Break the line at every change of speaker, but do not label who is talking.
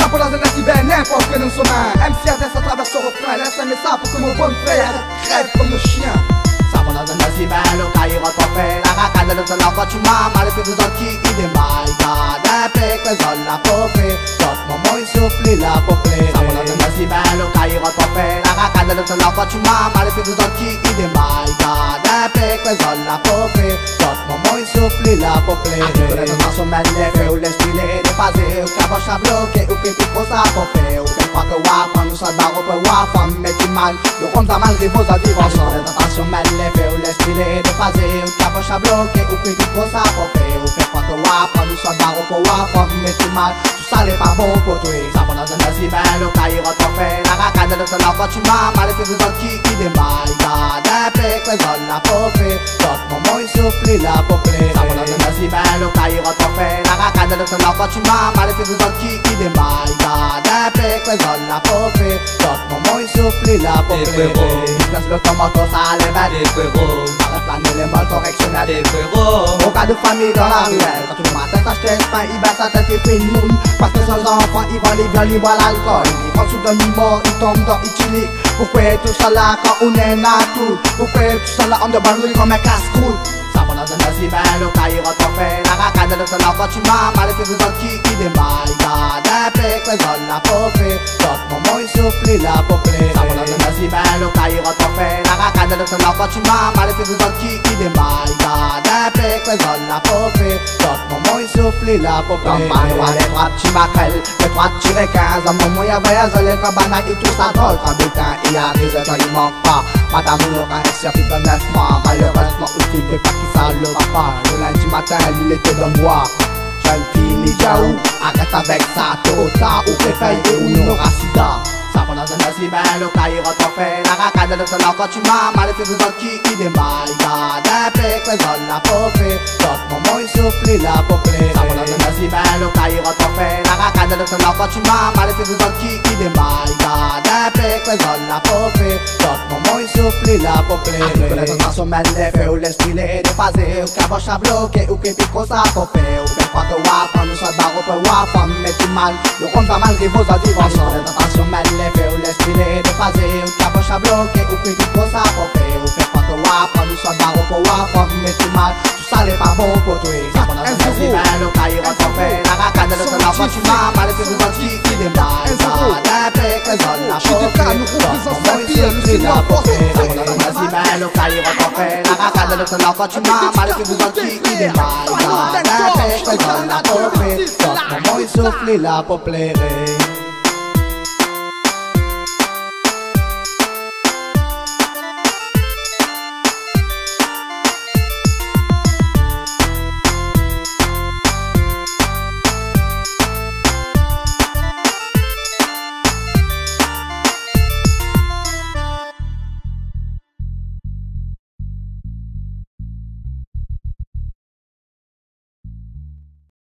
Ça pour la zone si bien n'importe que nous sommes MC à ça traverse au refrain. Laisse un message pour que mon bon frère crève comme le chien.
Ça pour la zone si bien le cahier retrouvé. La racade de ton enfant tu m'as mal fait des autres qui idée. My God, un pic mais on l'a pas fait. D'autres moments il souffle la peuplée. Ça pour la zone si bien le cahier retrouvé. La racade de ton enfant tu m'as mal fait des autres qui idée. My God, un pic mais on l'a pas fait. D'autres moments il souffle la peuplée. Articule de façon mal fait ou l'esprit les déphasé. Ou caboche à bloquer ou qui pique pour ça pour faire. Ou fait croire que wap, nous ça barre ou wap, femme met du mal. Le rond a mal rivaux à vivre ensemble. Attention mal fait ou l'esprit les déphasé. Ou caboche à bloquer ou qui pique pour ça pour faire. Ou fait croire que wap, nous ça barre ou wap, femme met du mal. Tout ça n'est pas bon pour toi. Ça va dans un si belle au cahier retrouvé. La racade de ton enfant tu m'as mal fait des autres qui démarrent. Un pic mais on l'a pas fait. D'autres moments il souffle la peuplée. Ça va dans un si belle au cahier retrouvé. La racade de ton enfant tu m'as mal fait des autres qui démarrent. Un pic mais on l'a pas fait. D'autres moments il souffle la peuplée. Place le tomato ça les bêtes.
Des frérots,
Arrête planer les molles correctionnels.
des frérots,
Au cas de famille dans la ruelle. Quand tout le matin t'achètes pain, il bat sa tête et fait une moune. Parce que sans enfants, ils vont les viols, ils boivent l'alcool. Ils vont sous demi-mort, ils tombent dans Itilique. Pourquoi tout ça là quand on est à tout? Pourquoi tout ça là on de balle comme un casse-croûte? Ça va dans un si belle au cahier retrouvé. La racade de ton enfant tu m'as mal fait des autres qui démarrent. Un pic mais on l'a pas fait. D'autres moments ils soufflent la peuplée. Ça va dans un si belle au cahier retrouvé. La racade de ton enfant tu m'as mal fait des autres qui démarrent. Un pic mais on l'a pas fait. D'autres moments ils soufflent la peuplée. Comme Manoir les trois petits maquerelles, les trois petits requins. À un moment il y avait un zolé comme banane et tout ça drôle. Quand bulletin il arrive quand il manque pas. Madame Laurent exerce de 9 mois. Malheureusement aussi il fait pas qu'il ça le va pas. Le lundi matin il était dans le bois. Jeune fille Mijaou, arrête avec ça. Tôt ou tard ou réveille et ou nous aura sida. Ça va dans un si belle au cahier retrouvé. La racade de ton enfant tu m'as mal fait des autres qui démarrent. Un pic mais on l'a pas fait. D'autres moments il souffle la peuplée. Ça va dans un si belle au cahier retrouvé. La racade de ton enfant tu m'as mal fait des autres qui démarrent. Un pic mais on l'a pas fait. D'autres moments il souffle la peuplée. Articule de façon mal fait ou l'esprit les déphasé. Ou caboche à bloquer ou qui pique pour ça pour faire. Ou fait croire que wap, nous soit barre ou wap, femme met du mal. Le rond va mal rivaux à vivre ensemble. Attention mal fait ou l'esprit les déphasé. Ou caboche à bloquer ou qui pique pour ça pour faire. Ou fait croire que wap, nous soit barre ou wap, femme met du mal. Tout ça n'est pas bon pour toi. Ça va dans un si belle au cahier retrouvé. La racade de ton enfant tu m'as mal fait des autres qui démarrent. Un pic mais on l'a pas fait. D'autres moments ils soufflent la peuplée. Ça va dans un si belle au cahier retrouvé. La racade de ton enfant tu m'as mal fait des autres qui démarrent. Un pic mais on l'a pas fait. D'autres moments ils soufflent la peuplée.